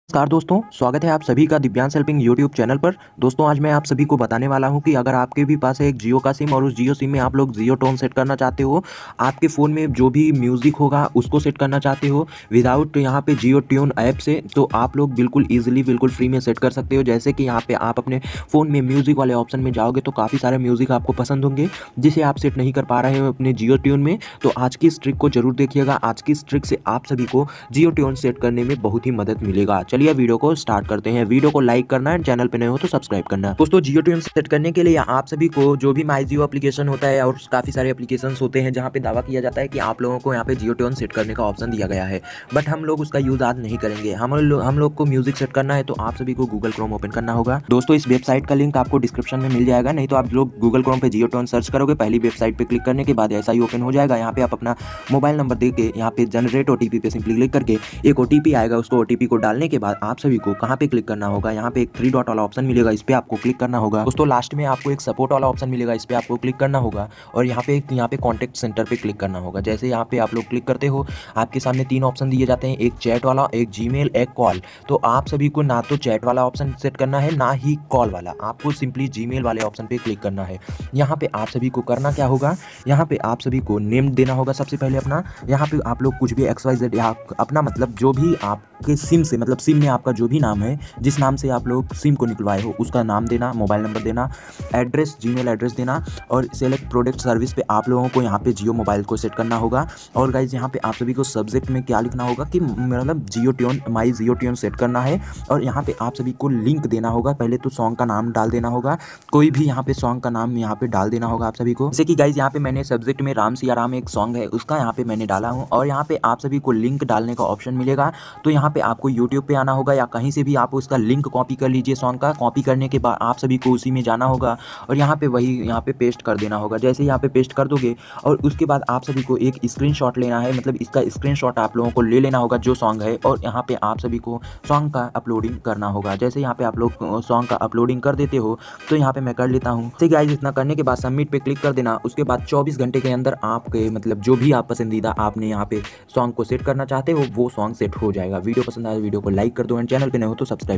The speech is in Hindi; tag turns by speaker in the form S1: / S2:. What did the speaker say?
S1: नमस्कार दोस्तों, स्वागत है आप सभी का दिव्यांश हेल्पिंग यूट्यूब चैनल पर। दोस्तों आज मैं आप सभी को बताने वाला हूं कि अगर आपके भी पास है एक जियो का सिम और उस जियो सिम में आप लोग जियो टोन सेट करना चाहते हो, आपके फ़ोन में जो भी म्यूज़िक होगा उसको सेट करना चाहते हो विदाउट यहाँ पे जियो ट्यून ऐप से, तो आप लोग बिल्कुल ईजिली बिल्कुल फ्री में सेट कर सकते हो। जैसे कि यहाँ पे आप अपने फ़ोन में म्यूज़िक वाले ऑप्शन में जाओगे तो काफ़ी सारे म्यूज़िक आपको पसंद होंगे जिसे आप सेट नहीं कर पा रहे हो अपने जियो ट्यून में। तो आज की इस ट्रिक को जरूर देखिएगा। आज की इस ट्रिक से आप सभी को जियो ट्यून सेट करने में बहुत ही मदद मिलेगा। चलिए वीडियो को स्टार्ट करते हैं। वीडियो को लाइक करना है, चैनल पे नए हो तो सब्सक्राइब करना। दोस्तों जियो ट्यून सेट करने के लिए आप सभी को जो भी माई जियो एप्लीकेशन होता है और काफ़ी सारे एप्लीकेशंस होते हैं जहाँ पे दावा किया जाता है कि आप लोगों को यहाँ पे जियो ट्यून सेट करने का ऑप्शन दिया गया है, बट हम लोग उसका यूज़ आज नहीं करेंगे। हम लोग को म्यूजिक सेट करना है तो आप सभी को गूगल क्रोम ओपन करना होगा। दोस्तों इस वेबसाइट का लिंक आपको डिस्क्रिप्शन में मिल जाएगा, नहीं तो आप लोग गूगल क्रोम पे जियो ट्यून सर्च करोगे, पहली वेबसाइट पे क्लिक करने के बाद ऐसा ही ओपन हो जाएगा। यहाँ पे आप अपना मोबाइल नंबर दे के यहाँ पे जनरेट ओटीपी पे सिंपली क्लिक करके एक ओटीपी आएगा, उसको ओटीपी को डालने के बाद आप सभी को कहाँ पे क्लिक करना होगा, यहाँ पे एक 3 डॉट वाला ऑप्शन मिलेगा, इस पे आपको क्लिक करना होगा। दोस्तों लास्ट में आपको एक सपोर्ट वाला ऑप्शन मिलेगा, इस पे आपको क्लिक करना होगा और यहाँ पे कॉन्टैक्ट सेंटर पे क्लिक करना होगा। जैसे यहाँ पे आप लोग क्लिक करते हो आपके सामने 3 ऑप्शन दिए जाते हैं, एक चैट वाला, एक जीमेल, एक कॉल। तो आप सभी को ना तो चैट वाला ऑप्शन सेट करना है ना ही कॉल वाला, आपको सिंपली जीमेल वाले ऑप्शन पे क्लिक करना है। यहाँ पे आप सभी को करना क्या होगा, यहाँ पे आप सभी को नेम देना होगा सबसे पहले अपना। यहाँ पे आप लोग कुछ भी XYZ या अपना मतलब जो भी आपके सिम से, मतलब सिम में आपका जो भी नाम है, जिस नाम से आप लोग सिम को निकलवाए हो उसका नाम देना, मोबाइल नंबर देना, एड्रेस, जीमेल एड्रेस देना और सेलेक्ट प्रोडक्ट सर्विस पे आप लोगों को यहाँ पे जियो मोबाइल को सेट करना होगा। और गाइज यहाँ पे आप सभी को सब्जेक्ट में क्या लिखना होगा कि मतलब Jio tune, my Jio tune set करना है। और यहाँ पे आप सभी को लिंक देना होगा, पहले तो सॉन्ग का नाम डाल देना होगा, कोई भी यहाँ पे सॉन्ग का नाम यहाँ पे डाल देना होगा आप सभी को। जैसे कि गाइज यहाँ पे मैंने सब्जेक्ट में राम सिया राम एक सॉन्ग है उसका यहाँ पे मैंने डाला हूँ और यहाँ पे आप सभी को लिंक डालने का ऑप्शन मिलेगा। तो यहाँ पे आपको यूट्यूब पे आना होगा या कहीं से भी आप उसका लिंक कॉपी कर लीजिए सॉन्ग का। कॉपी करने के बाद आप सभी को उसी में जाना होगा और यहाँ पे पेस्ट कर देना होगा। जैसे यहाँ पे पेस्ट कर दोगे और उसके बाद आप सभी को एक स्क्रीनशॉट लेना है, मतलब इसका स्क्रीनशॉट आप लोगों को ले लेना होगा जो सॉन्ग है, और यहाँ पे आप सभी को सॉन्ग का अपलोडिंग करना होगा। जैसे यहाँ पे आप लोग सॉन्ग का अपलोडिंग कर देते हो तो यहाँ पे मैं कर लेता हूँ। ठीक है, इतना करने के बाद सबमिट पे क्लिक कर देना। उसके बाद 24 घंटे के अंदर आपके मतलब जो भी आप पसंदीदा आपने यहाँ पे सॉन्ग को सेट करना चाहते हो वो सॉन्ग सेट हो जाएगा। वीडियो पसंद आए वीडियो को लाइक कर दो एंड चैनल पे नए हो तो सब्सक्राइब।